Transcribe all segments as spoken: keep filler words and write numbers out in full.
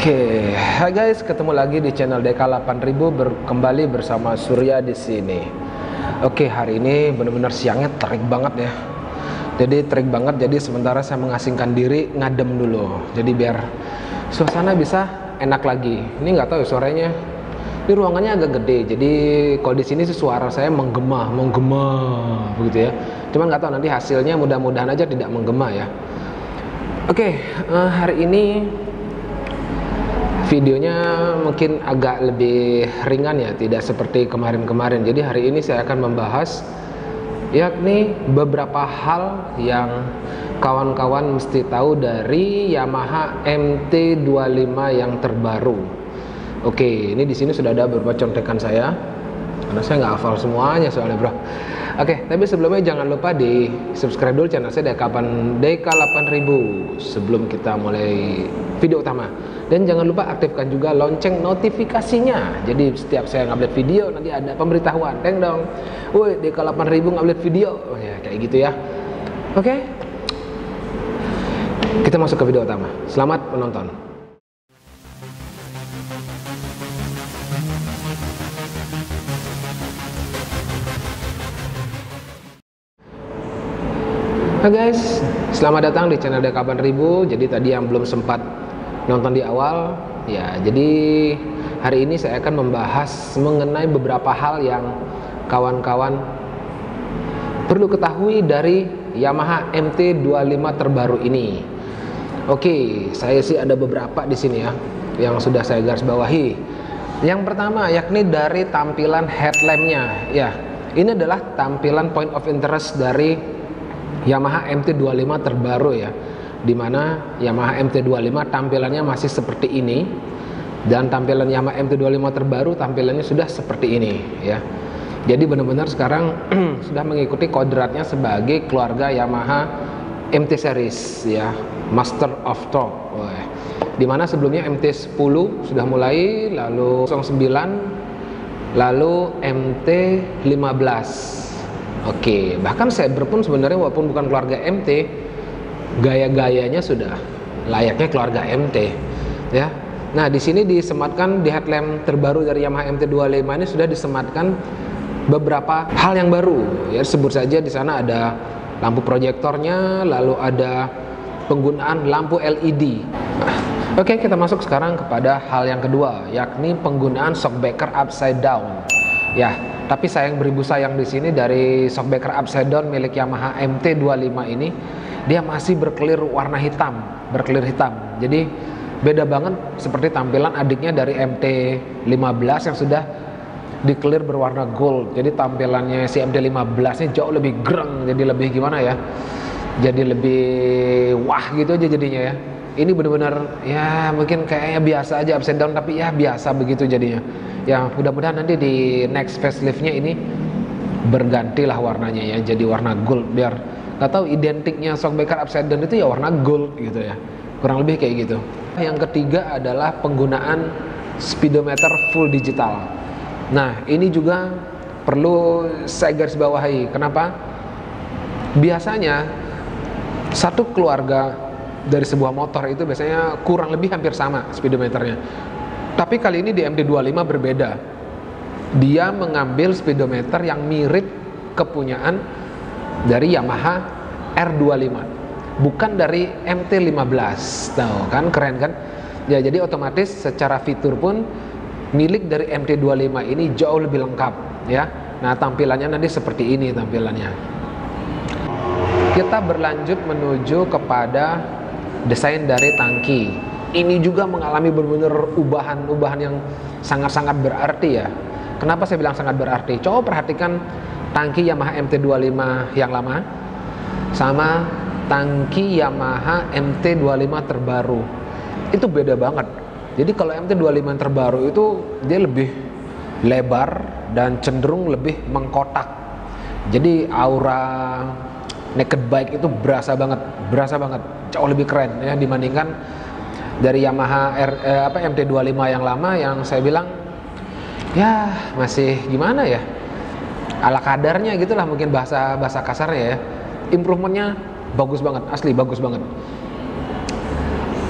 Oke, hai guys, ketemu lagi di channel D K delapan ribu ber kembali bersama Surya di sini. Oke, hari ini benar-benar siangnya terik banget ya. Jadi terik banget, jadi sementara saya mengasingkan diri ngadem dulu. Jadi biar suasana bisa enak lagi. Ini nggak tahu suaranya. Ini ruangannya agak gede, jadi kalau di sini sih suara saya menggema, menggema begitu ya. Cuman nggak tahu nanti hasilnya, mudah-mudahan aja tidak menggema ya. Oke, uh, hari ini videonya mungkin agak lebih ringan ya, tidak seperti kemarin-kemarin. Jadi hari ini saya akan membahas yakni beberapa hal yang kawan-kawan mesti tahu dari Yamaha M T dua puluh lima yang terbaru. Oke, ini di sini sudah ada beberapa contekan saya, karena saya nggak hafal semuanya soalnya bro. Oke, tapi sebelumnya jangan lupa di subscribe dulu channel saya D K delapan ribu sebelum kita mulai video utama. Dan jangan lupa aktifkan juga lonceng notifikasinya. Jadi setiap saya ngupload video nanti ada pemberitahuan. Teng dong, woi D K delapan ribu ngupload video. Oh ya, kayak gitu ya. Oke, kita masuk ke video utama. Selamat menonton. Hai guys, selamat datang di channel D K delapan ribu. Jadi tadi yang belum sempat nonton di awal ya, jadi hari ini saya akan membahas mengenai beberapa hal yang kawan-kawan perlu ketahui dari Yamaha M T dua puluh lima terbaru ini. Oke, saya sih ada beberapa di sini ya yang sudah saya garis bawahi. Yang pertama yakni dari tampilan headlampnya ya. Ini adalah tampilan point of interest dari Yamaha M T dua puluh lima terbaru ya, dimana Yamaha M T dua puluh lima tampilannya masih seperti ini, dan tampilan Yamaha M T dua puluh lima terbaru tampilannya sudah seperti ini ya. Jadi benar-benar sekarang sudah mengikuti kodratnya sebagai keluarga Yamaha M T series ya, Master of Torque. Dimana sebelumnya M T sepuluh sudah mulai, lalu nol sembilan, lalu M T lima belas. Oke, bahkan Saber pun sebenarnya walaupun bukan keluarga M T, gaya-gayanya sudah layaknya keluarga M T ya. Nah, di sini disematkan di headlamp terbaru dari Yamaha M T dua puluh lima ini sudah disematkan beberapa hal yang baru ya. Sebut saja di sana ada lampu proyektornya, lalu ada penggunaan lampu L E D. Nah, oke, kita masuk sekarang kepada hal yang kedua, yakni penggunaan shockbreaker upside down ya. Tapi sayang beribu sayang di sini dari shockbreaker upside down milik Yamaha M T dua puluh lima ini dia masih berkelir warna hitam, berkelir hitam. Jadi beda banget seperti tampilan adiknya dari M T lima belas yang sudah dikelir berwarna gold. Jadi tampilannya si M T lima belas ini jauh lebih greng, jadi lebih gimana ya? Jadi lebih wah gitu aja jadinya ya. Ini benar-benar ya mungkin kayaknya biasa aja upside down, tapi ya biasa begitu jadinya. Ya mudah-mudahan nanti di next faceliftnya ini bergantilah warnanya ya, jadi warna gold, biar nggak tahu identiknya shockbreaker upside down itu ya warna gold gitu ya, kurang lebih kayak gitu. Yang ketiga adalah penggunaan speedometer full digital. Nah ini juga perlu saya garis bawahi. Kenapa? Biasanya satu keluarga dari sebuah motor itu biasanya kurang lebih hampir sama speedometernya. Tapi kali ini di M T dua puluh lima berbeda. Dia mengambil speedometer yang mirip kepunyaan dari Yamaha R dua puluh lima, bukan dari M T lima belas. Tahu kan, keren kan? Ya, jadi otomatis secara fitur pun milik dari M T dua puluh lima ini jauh lebih lengkap ya. Nah, tampilannya nanti seperti ini tampilannya. Kita berlanjut menuju kepada desain dari tangki. Ini juga mengalami benar-benar ubahan-ubahan yang sangat-sangat berarti ya. Kenapa saya bilang sangat berarti? Coba perhatikan tangki Yamaha M T dua puluh lima yang lama sama tangki Yamaha M T dua puluh lima terbaru. Itu beda banget. Jadi kalau M T dua puluh lima yang terbaru itu dia lebih lebar dan cenderung lebih mengkotak. Jadi aura naked bike itu berasa banget, berasa banget, jauh lebih keren ya dibandingkan dari Yamaha R, eh, apa M T dua puluh lima yang lama yang saya bilang ya masih gimana ya, ala kadarnya gitulah mungkin bahasa bahasa kasarnya ya. Improvementnya bagus banget, asli bagus banget.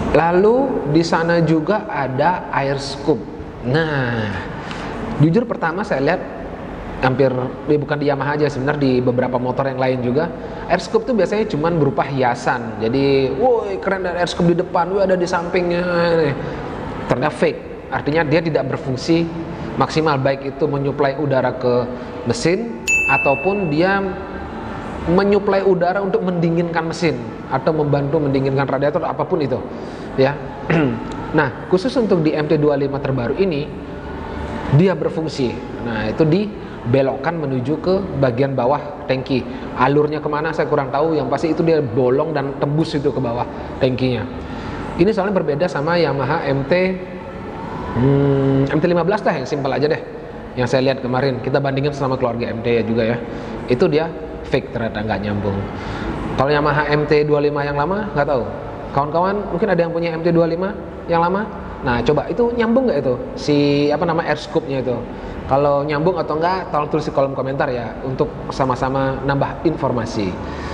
Lalu di sana juga ada air scoop. Nah, jujur pertama saya lihat hampir, ya bukan di Yamaha aja sebenarnya, di beberapa motor yang lain juga air scoop tuh biasanya cuman berupa hiasan. Jadi, woi keren ada air scoop di depan, woi ada di sampingnya. Ternyata fake. Artinya dia tidak berfungsi maksimal, baik itu menyuplai udara ke mesin ataupun dia menyuplai udara untuk mendinginkan mesin atau membantu mendinginkan radiator, apapun itu ya. Nah, khusus untuk di M T dua puluh lima terbaru ini dia berfungsi. Nah, itu dibelokkan menuju ke bagian bawah tangki. Alurnya kemana saya kurang tahu, yang pasti itu dia bolong dan tembus itu ke bawah tangkinya. Ini soalnya berbeda sama Yamaha M T hmm, M T lima belas dah, yang simpel aja deh, yang saya lihat kemarin. Kita bandingin sama keluarga M T ya juga ya, itu dia fake, ternyata nggak nyambung. Kalau Yamaha M T dua puluh lima yang lama nggak tahu. Kawan-kawan mungkin ada yang punya M T dua puluh lima yang lama. Nah, coba itu nyambung nggak itu si apa nama air scoop-nya itu? Kalau nyambung atau enggak, tolong tulis di kolom komentar ya, untuk sama-sama nambah informasi.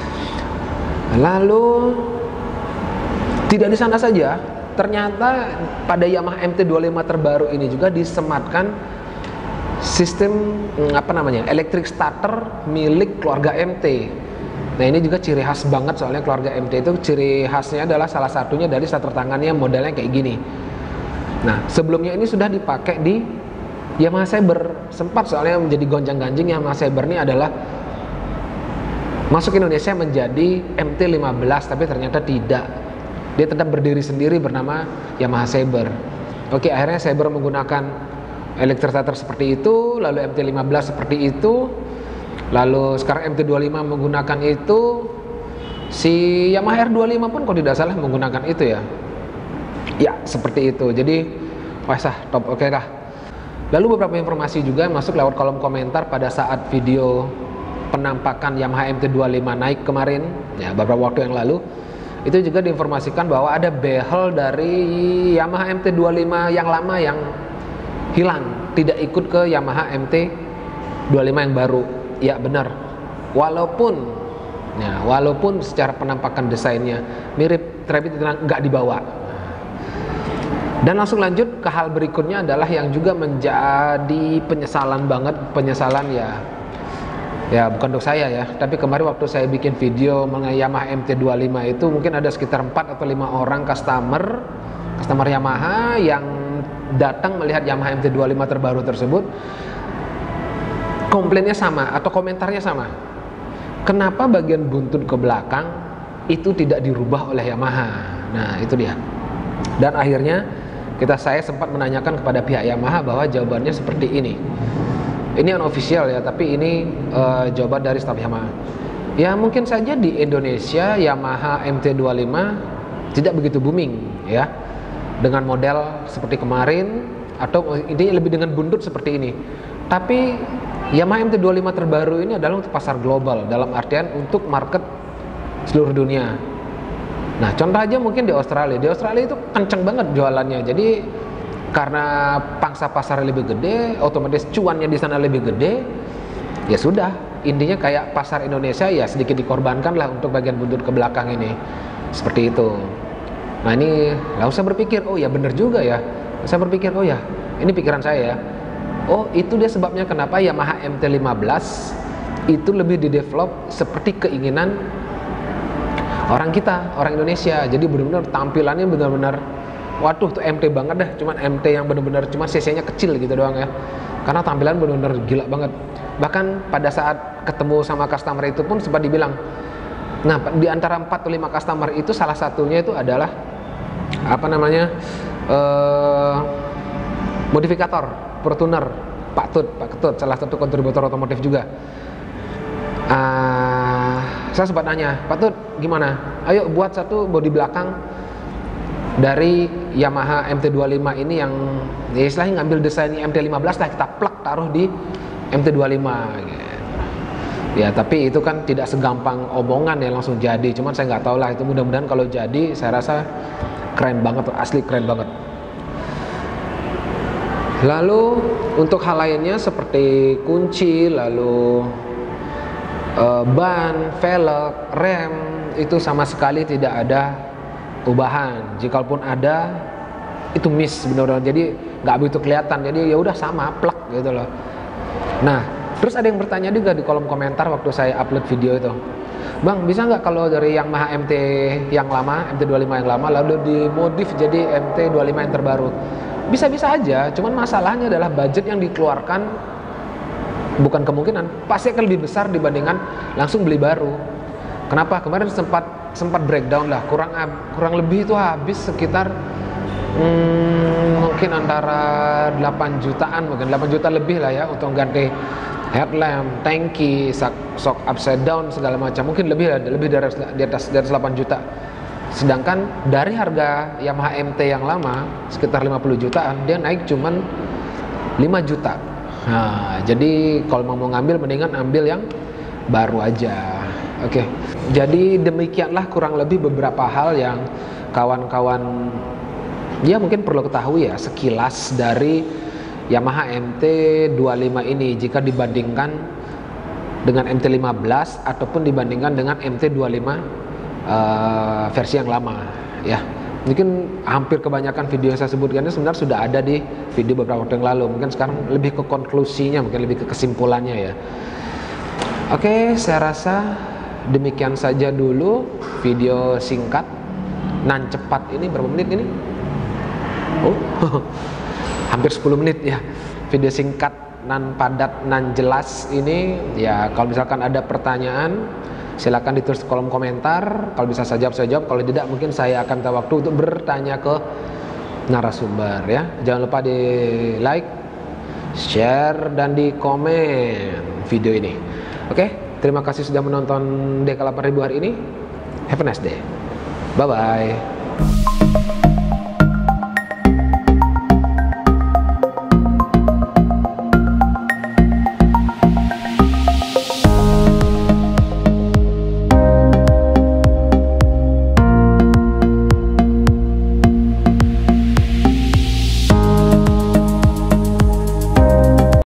Lalu tidak di sana saja, ternyata pada Yamaha M T dua puluh lima terbaru ini juga disematkan sistem apa namanya electric starter milik keluarga M T. Nah, ini juga ciri khas banget, soalnya keluarga M T itu ciri khasnya adalah salah satunya dari starter tangannya modelnya kayak gini. Nah, sebelumnya ini sudah dipakai di Yamaha Saber, sempat soalnya menjadi gonjang-ganjing. Yamaha Saber ini adalah masuk Indonesia menjadi M T lima belas, tapi ternyata tidak. Dia tetap berdiri sendiri bernama Yamaha Saber. Oke, akhirnya Saber menggunakan electric starter seperti itu, lalu M T lima belas seperti itu, lalu sekarang M T dua puluh lima menggunakan itu. Si Yamaha R dua puluh lima pun kalau tidak salah menggunakan itu ya. Ya, seperti itu. Jadi, wah sah, top, oke lah. Lalu beberapa informasi juga masuk lewat kolom komentar pada saat video penampakan Yamaha M T dua puluh lima naik kemarin, ya beberapa waktu yang lalu. Itu juga diinformasikan bahwa ada behel dari Yamaha M T dua puluh lima yang lama yang hilang, tidak ikut ke Yamaha M T dua puluh lima yang baru. Ya benar, walaupun ya, walaupun secara penampakan desainnya mirip, tapi nggak dibawa. Dan langsung lanjut ke hal berikutnya adalah yang juga menjadi penyesalan banget, penyesalan ya, ya bukan untuk saya ya, tapi kemarin waktu saya bikin video mengenai Yamaha M T dua puluh lima itu mungkin ada sekitar empat atau lima orang customer, customer Yamaha yang datang melihat Yamaha M T dua puluh lima terbaru tersebut. Komplainnya sama atau komentarnya sama. Kenapa bagian buntut ke belakang itu tidak dirubah oleh Yamaha? Nah, itu dia. Dan akhirnya kita saya sempat menanyakan kepada pihak Yamaha bahwa jawabannya seperti ini. Ini unofficial ya, tapi ini uh, jawaban dari staf Yamaha. Ya mungkin saja di Indonesia Yamaha M T dua puluh lima tidak begitu booming ya, dengan model seperti kemarin, atau intinya lebih dengan buntut seperti ini. Tapi Yamaha M T dua puluh lima terbaru ini adalah untuk pasar global, dalam artian untuk market seluruh dunia. Nah, contoh aja mungkin di Australia. Di Australia itu kenceng banget jualannya. Jadi karena pangsa pasar lebih gede, otomatis cuannya di sana lebih gede. Ya sudah, intinya kayak pasar Indonesia ya sedikit dikorbankan lah untuk bagian buntut ke belakang ini. Seperti itu. Nah, ini lalu saya berpikir, oh ya bener juga ya. Saya berpikir, oh ya, ini pikiran saya ya. Oh, itu dia sebabnya kenapa Yamaha M T lima belas itu lebih didevelop seperti keinginan orang kita, orang Indonesia. Jadi benar-benar tampilannya benar-benar, waduh tuh M T banget dah. Cuman M T yang benar-benar cuma cc-nya kecil gitu doang ya. Karena tampilan benar-benar gila banget. Bahkan pada saat ketemu sama customer itu pun sempat dibilang, nah di antara empat atau lima customer itu salah satunya itu adalah apa namanya uh, modifikator, Fortuner, Pak Tut, Pak Ketut, salah satu kontributor otomotif juga. Uh, saya sempat nanya, Pak Tut, gimana? Ayo buat satu bodi belakang dari Yamaha M T dua puluh lima ini yang ya istilahnya ngambil desainnya M T lima belas lah, kita plak taruh di M T dua puluh lima gitu. Ya tapi itu kan tidak segampang omongan ya langsung jadi. Cuman saya nggak tahu lah, itu mudah-mudahan kalau jadi saya rasa keren banget, asli keren banget. Lalu untuk hal lainnya seperti kunci, lalu uh, ban, velg, rem, itu sama sekali tidak ada ubahan. Jikalaupun ada, itu miss benar-benar. Jadi nggak begitu kelihatan. Jadi ya udah sama, plek gitu loh. Nah, terus ada yang bertanya juga di kolom komentar waktu saya upload video itu, Bang, bisa nggak kalau dari Yamaha M T yang lama, M T dua puluh lima yang lama, lalu dimodif jadi M T dua puluh lima yang terbaru? Bisa-bisa aja, cuman masalahnya adalah budget yang dikeluarkan, bukan kemungkinan, pasti akan lebih besar dibandingkan langsung beli baru. Kenapa? Kemarin sempat sempat breakdown lah, kurang kurang lebih itu habis sekitar hmm, mungkin antara delapan jutaan, mungkin delapan juta lebih lah ya untuk ganti headlamp, tangki, shock upside down segala macam. Mungkin lebih lah, lebih dari di atas dari delapan juta. Sedangkan dari harga Yamaha M T yang lama sekitar lima puluh jutaan, dia naik cuman lima juta. Nah, jadi kalau mau ngambil mendingan ambil yang baru aja. Oke. Okay. Jadi demikianlah kurang lebih beberapa hal yang kawan-kawan ya mungkin perlu ketahui ya sekilas dari Yamaha M T dua puluh lima ini jika dibandingkan dengan M T lima belas ataupun dibandingkan dengan M T dua puluh lima uh, versi yang lama ya. Mungkin hampir kebanyakan video yang saya sebutkan ini sebenarnya sudah ada di video beberapa waktu yang lalu. Mungkin sekarang lebih ke konklusinya, mungkin lebih ke kesimpulannya ya. Oke, saya rasa demikian saja dulu video singkat nan cepat ini. Berapa menit ini? Oh, hampir sepuluh menit ya. Video singkat nan padat nan jelas ini ya. Kalau misalkan ada pertanyaan silakan ditulis di kolom komentar. Kalau bisa saya jawab, saya jawab. Kalau tidak, mungkin saya akan minta waktu untuk bertanya ke narasumber ya. Jangan lupa di like, share, dan di komen video ini. Oke, terima kasih sudah menonton D K delapan ribu hari ini. Have a nice day. Bye bye.